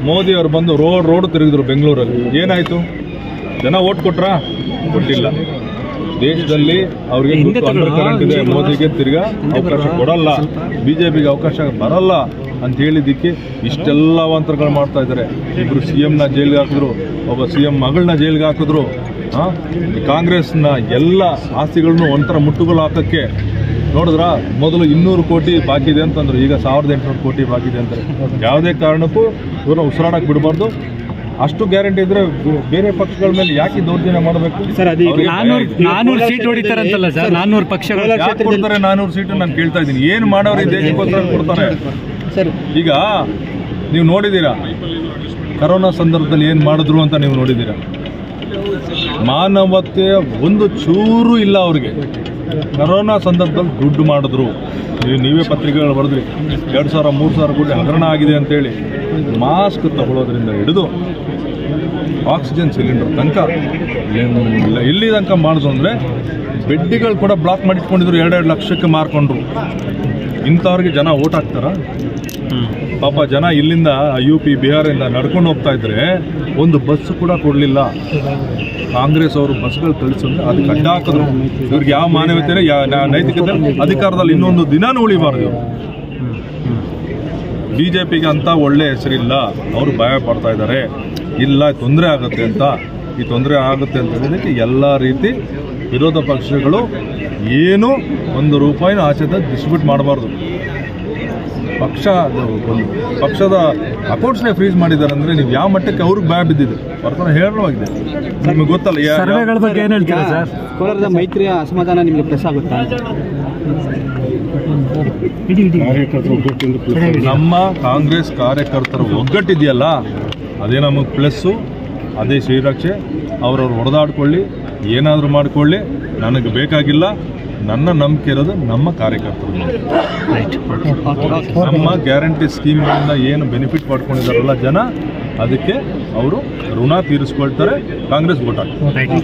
ಮೋದಿ ಅವರು ಬಂದು ರೋಡ್ ತಿರುಗಿದ್ರು ಬೆಂಗಳೂರಲ್ಲಿ. ಏನಾಯಿತು? ಜನ ಓಟ್ ಕೊಟ್ರಾ? ಕೊಟ್ಟಿಲ್ಲ. ದೇಶದಲ್ಲಿ ಅವ್ರಿಗೆ ಅಂಡರ್ ಕರೆಂಟ್ ಇದೆ, ಮೋದಿಗೆ ತಿರ್ಗಾ ಅವಕಾಶ ಕೊಡಲ್ಲ, BJPಗೆ ಅವಕಾಶ ಬರಲ್ಲ ಅಂತ ಹೇಳಿದ್ದಕ್ಕೆ ಇಷ್ಟೆಲ್ಲ ಅವಾಂತರಗಳು ಮಾಡ್ತಾ ಇದ್ದಾರೆ. ಇಬ್ಬರು CMನ ಜೈಲಿಗೆ ಹಾಕಿದ್ರು, ಒಬ್ಬ CM ಮಗಳನ್ನ ಜೈಲಿಗೆ ಹಾಕಿದ್ರು. ಕಾಂಗ್ರೆಸ್ನ ಎಲ್ಲ ಆಸ್ತಿಗಳನ್ನು ಒಂಥರ ಮುಟ್ಟುಗೋಲು ಹಾಕೋಕ್ಕೆ ನೋಡಿದ್ರ. ಮೊದಲು 200 ಕೋಟಿ ಬಾಕಿ ಇದೆ ಅಂತಂದ್ರು, ಈಗ 1800 ಕೋಟಿ ಬಾಕಿ ಇದೆ ಅಂತಾರೆ. ಯಾವುದೇ ಕಾರಣಕ್ಕೂ ಇವ್ರನ್ನ ಉಸಿರಾಡಕ್ಕೆ ಬಿಡಬಾರ್ದು. ಅಷ್ಟು ಗ್ಯಾರಂಟಿ ಇದ್ರೆ ಬೇರೆ ಪಕ್ಷಗಳ ಮೇಲೆ ಯಾಕೆ ದೌರ್ಜನ್ಯ ಮಾಡಬೇಕು? 400 ಸೀಟ್ ಹೊಡಿತಾರಂತಲ್ಲ ಸರ್, 400 ಪಕ್ಷಗಳು ಯಾಕೆ ಕೊಡ್ತಾರೆ? 400 ಸೀಟು ನಾನು ಕೇಳ್ತಾ ಇದ್ದೀನಿ. ಏನು ಮಾಡೋರು ದೇಶಕ್ಕೋಸ್ಕರ ಕೊಡ್ತಾರೆ? ಈಗ ನೀವು ನೋಡಿದ್ದೀರಾ ಕರೋನಾ ಸಂದರ್ಭದಲ್ಲಿ ಏನು ಮಾಡಿದ್ರು ಅಂತ ನೀವು ನೋಡಿದ್ದೀರಾ. ಮಾನವತೆ ಒಂದು ಚೂರು ಇಲ್ಲ ಅವ್ರಿಗೆ. ಕರೋನಾ ಸಂದರ್ಭದಲ್ಲಿ ದುಡ್ಡು ಮಾಡಿದ್ರು. ನೀವೇ ಪತ್ರಿಕೆಗಳು ಬರೆದ್ರಿ 2000-3000 ಕೋಟಿ ಹಗರಣ ಆಗಿದೆ ಅಂತೇಳಿ. ಮಾಸ್ಕ್ ತಗೊಳ್ಳೋದ್ರಿಂದ ಹಿಡಿದು ಆಕ್ಸಿಜನ್ ಸಿಲಿಂಡರ್ ತನಕ ಎಲ್ಲಿ ತನಕ ಮಾಡಿದ್ರು ಅಂದರೆ ಬೆಡ್ಡಿಗಳು ಕೂಡ ಬ್ಲಾಕ್ ಮಾಡಿಟ್ಕೊಂಡಿದ್ರು. 2-2 ಲಕ್ಷಕ್ಕೆ ಮಾರ್ಕೊಂಡ್ರು. ಇಂಥವ್ರಿಗೆ ಜನ ಓಟ್ ಹಾಕ್ತಾರ? ಪಾಪ ಜನ ಇಲ್ಲಿಂದ UP ಬಿಹಾರಿಂದ ನಡ್ಕೊಂಡು ಹೋಗ್ತಾ ಇದ್ರೆ ಒಂದು ಬಸ್ ಕೂಡ ಕೊಡಲಿಲ್ಲ. ಕಾಂಗ್ರೆಸ್ ಅವರು ಬಸ್ಗಳು ಕಳಿಸಿದ್ರೆ ಅದಕ್ಕೆ ಅಡ್ಡ ಹಾಕಿದ್ರು. ಇವ್ರಿಗೆ ಯಾವ ಮಾನವೀಯತೆ, ನೈತಿಕತೆ, ಅಧಿಕಾರದಲ್ಲಿ ಇನ್ನೊಂದು ದಿನಾನು ಉಳಿಬಾರ್ದು. BJPಗೆ ಅಂತ ಒಳ್ಳೆ ಹೆಸರಿಲ್ಲ. ಅವರು ಭಯ ಪಡ್ತಾ ಇದ್ದಾರೆ, ಇಲ್ಲ ತೊಂದರೆ ಆಗುತ್ತೆ ಅಂತ. ಈ ತೊಂದರೆ ಆಗುತ್ತೆ ಅಂತ ಹೇಳಿದಕ್ಕೆ ಎಲ್ಲ ರೀತಿ ವಿರೋಧ ಪಕ್ಷಗಳು ಏನು ₹1 ಆಚೆದ ಡಿಸ್ಟ್ರಿಬ್ಯೂಟ್ ಮಾಡಬಾರ್ದು. ಪಕ್ಷದ ಅಕೌಂಟ್ಸ್ನೇ ಫ್ರೀಸ್ ಮಾಡಿದ್ದಾರೆ ಅಂದರೆ ನೀವು ಯಾವ ಮಟ್ಟಕ್ಕೆ ಅವ್ರಿಗೆ ಭಯ ಬಿದ್ದಿದೆ ವರ್ತನೆ ಹೇರಳವಾಗಿದೆ. ನಿಮಗೆ ಗೊತ್ತಲ್ಲ. ಸರ್ವೆಗಳ ಬಗ್ಗೆ ಏನು ಹೇಳ್ತೀರಾ ಸರ್? ಕೋಲಾರದ ಮೈತ್ರಿಯ ಅಸಮಾಧಾನ ನಿಮಗೆ ಪ್ಲಸ್ ಆಗುತ್ತಾ? ನಮ್ಮ ಕಾಂಗ್ರೆಸ್ ಕಾರ್ಯಕರ್ತರ ಒಗ್ಗಟ್ಟಿದೆಯಲ್ಲ, ಅದೇ ನಮಗೆ ಪ್ಲಸ್ಸು, ಅದೇ ಶ್ರೀರಕ್ಷೆ. ಅವ್ರವ್ರು ಹೊಡೆದಾಡ್ಕೊಳ್ಳಿ, ಏನಾದರೂ ಮಾಡಿಕೊಳ್ಳಿ, ನನಗೆ ಬೇಕಾಗಿಲ್ಲ. ನನ್ನ ನಂಬಿಕೆ ಇರೋದು ನಮ್ಮ ಕಾರ್ಯಕರ್ತರು. ನಮ್ಮ ಗ್ಯಾರಂಟಿ ಸ್ಕೀಮ್ಗಳಿಂದ ಏನು ಬೆನಿಫಿಟ್ ಪಡ್ಕೊಂಡಿದ್ದಾರಲ್ಲ ಜನ, ಅದಕ್ಕೆ ಅವರು ಋಣ ತೀರಿಸ್ಕೊಳ್ತಾರೆ. ಕಾಂಗ್ರೆಸ್ ವೋಟ್ ಹಾಕ್ತಾರೆ.